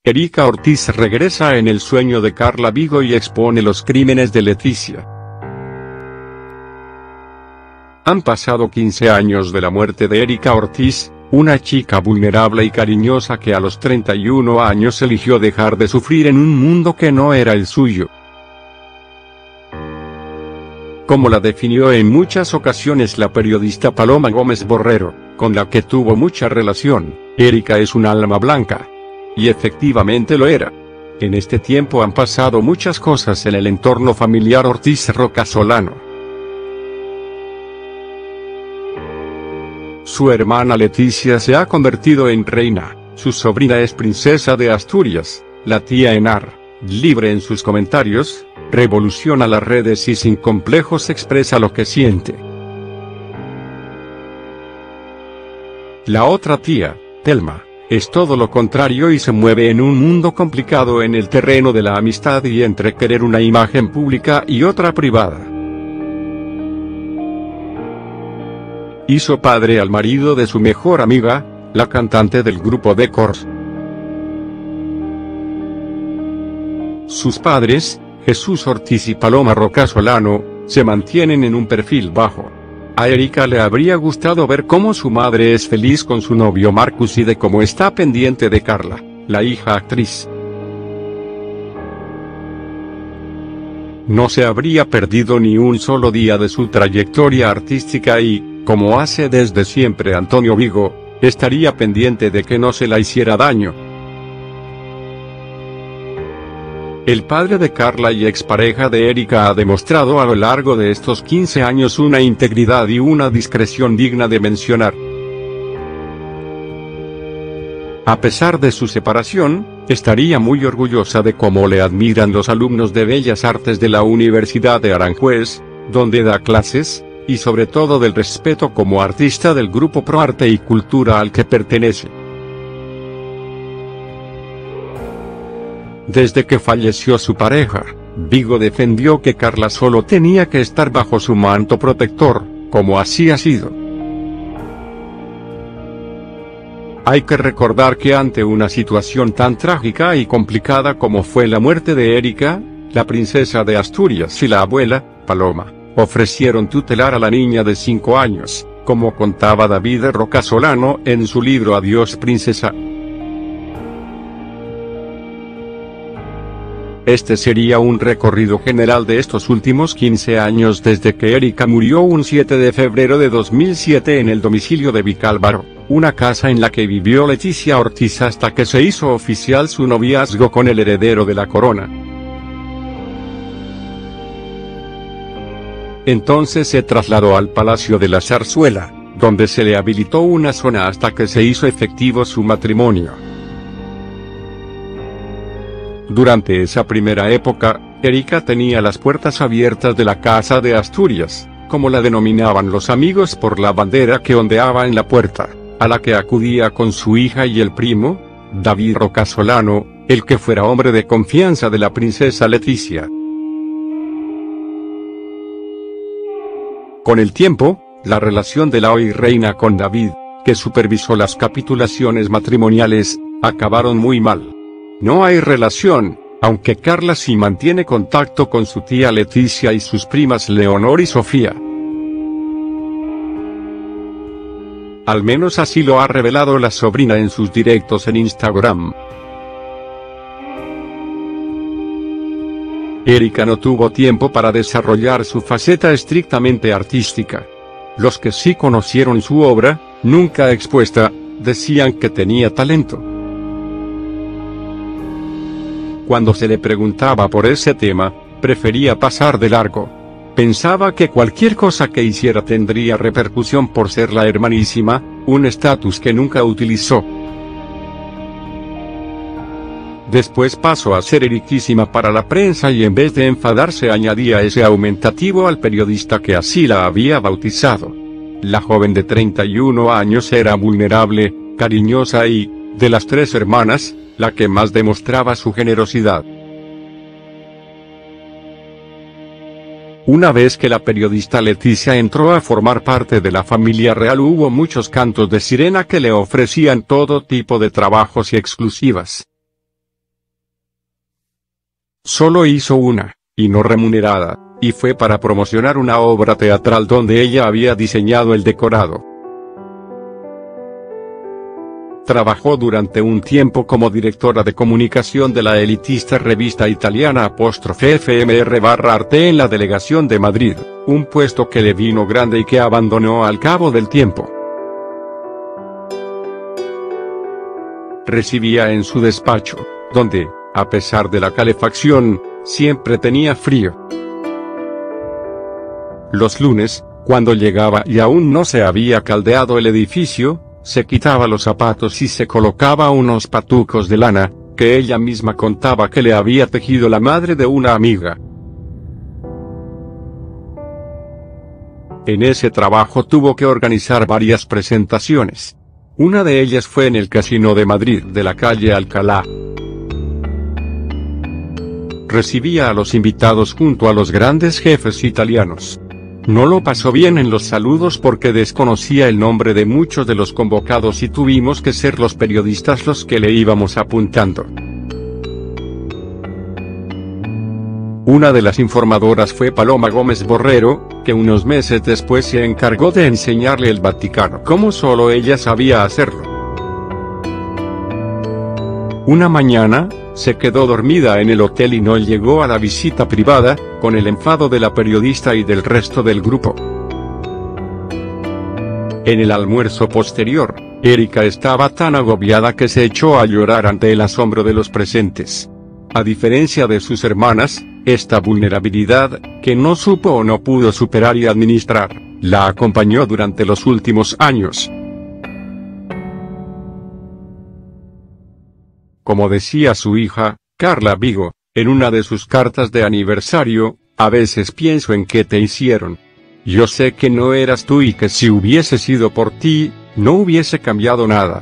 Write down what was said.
Erika Ortiz regresa en el sueño de Carla Vigo y expone los crímenes de Leticia. Han pasado 15 años de la muerte de Erika Ortiz, una chica vulnerable y cariñosa que a los 31 años eligió dejar de sufrir en un mundo que no era el suyo. Como la definió en muchas ocasiones la periodista Paloma Gómez Borrero, con la que tuvo mucha relación, Erika es un alma blanca. Y efectivamente lo era. En este tiempo han pasado muchas cosas en el entorno familiar Ortiz Rocasolano. Su hermana Leticia se ha convertido en reina, su sobrina es princesa de Asturias, la tía Enar, libre en sus comentarios, revoluciona las redes y sin complejos expresa lo que siente. La otra tía, Telma, es todo lo contrario y se mueve en un mundo complicado en el terreno de la amistad y entre querer una imagen pública y otra privada. Hizo padre al marido de su mejor amiga, la cantante del grupo The Corrs. Sus padres, Jesús Ortiz y Paloma Rocasolano, se mantienen en un perfil bajo. A Erika le habría gustado ver cómo su madre es feliz con su novio Marcus y de cómo está pendiente de Carla, la hija actriz. No se habría perdido ni un solo día de su trayectoria artística y, como hace desde siempre Antonio Vigo, estaría pendiente de que no se la hiciera daño. El padre de Carla y expareja de Erika ha demostrado a lo largo de estos 15 años una integridad y una discreción digna de mencionar. A pesar de su separación, estaría muy orgullosa de cómo le admiran los alumnos de Bellas Artes de la Universidad de Aranjuez, donde da clases, y sobre todo del respeto como artista del grupo Pro Arte y Cultura al que pertenece. Desde que falleció su pareja, Vigo defendió que Carla solo tenía que estar bajo su manto protector, como así ha sido. Hay que recordar que ante una situación tan trágica y complicada como fue la muerte de Erika, la princesa de Asturias y la abuela, Paloma, ofrecieron tutelar a la niña de 5 años, como contaba David Rocasolano en su libro Adiós Princesa. Este sería un recorrido general de estos últimos 15 años desde que Erika murió un 7 de febrero de 2007 en el domicilio de Vicálvaro, una casa en la que vivió Leticia Ortiz hasta que se hizo oficial su noviazgo con el heredero de la corona. Entonces se trasladó al Palacio de la Zarzuela, donde se le habilitó una zona hasta que se hizo efectivo su matrimonio. Durante esa primera época, Erika tenía las puertas abiertas de la Casa de Asturias, como la denominaban los amigos por la bandera que ondeaba en la puerta, a la que acudía con su hija y el primo, David Rocasolano, el que fuera hombre de confianza de la princesa Leticia. Con el tiempo, la relación de la hoy reina con David, que supervisó las capitulaciones matrimoniales, acabaron muy mal. No hay relación, aunque Carla sí mantiene contacto con su tía Leticia y sus primas Leonor y Sofía. Al menos así lo ha revelado la sobrina en sus directos en Instagram. Erika no tuvo tiempo para desarrollar su faceta estrictamente artística. Los que sí conocieron su obra, nunca expuesta, decían que tenía talento. Cuando se le preguntaba por ese tema, prefería pasar de largo. Pensaba que cualquier cosa que hiciera tendría repercusión por ser la hermanísima, un estatus que nunca utilizó. Después pasó a ser eriquísima para la prensa y en vez de enfadarse añadía ese aumentativo al periodista que así la había bautizado. La joven de 31 años era vulnerable, cariñosa y, de las 3 hermanas, la que más demostraba su generosidad. Una vez que la periodista Leticia entró a formar parte de la familia real hubo muchos cantos de sirena que le ofrecían todo tipo de trabajos y exclusivas. Solo hizo una, y no remunerada, y fue para promocionar una obra teatral donde ella había diseñado el decorado. Trabajó durante un tiempo como directora de comunicación de la elitista revista italiana *FMR/Arte en la delegación de Madrid, un puesto que le vino grande y que abandonó al cabo del tiempo. Residía en su despacho, donde, a pesar de la calefacción, siempre tenía frío. Los lunes, cuando llegaba y aún no se había caldeado el edificio, se quitaba los zapatos y se colocaba unos patucos de lana, que ella misma contaba que le había tejido la madre de una amiga. En ese trabajo tuvo que organizar varias presentaciones. Una de ellas fue en el Casino de Madrid de la calle Alcalá. Recibía a los invitados junto a los grandes jefes italianos. No lo pasó bien en los saludos porque desconocía el nombre de muchos de los convocados y tuvimos que ser los periodistas los que le íbamos apuntando. Una de las informadoras fue Paloma Gómez Borrero, que unos meses después se encargó de enseñarle el Vaticano como solo ella sabía hacerlo. Una mañana, se quedó dormida en el hotel y no llegó a la visita privada, con el enfado de la periodista y del resto del grupo. En el almuerzo posterior, Erika estaba tan agobiada que se echó a llorar ante el asombro de los presentes. A diferencia de sus hermanas, esta vulnerabilidad, que no supo o no pudo superar y administrar, la acompañó durante los últimos años. Como decía su hija, Carla Vigo, en una de sus cartas de aniversario, a veces pienso en qué te hicieron. Yo sé que no eras tú y que si hubiese sido por ti, no hubiese cambiado nada.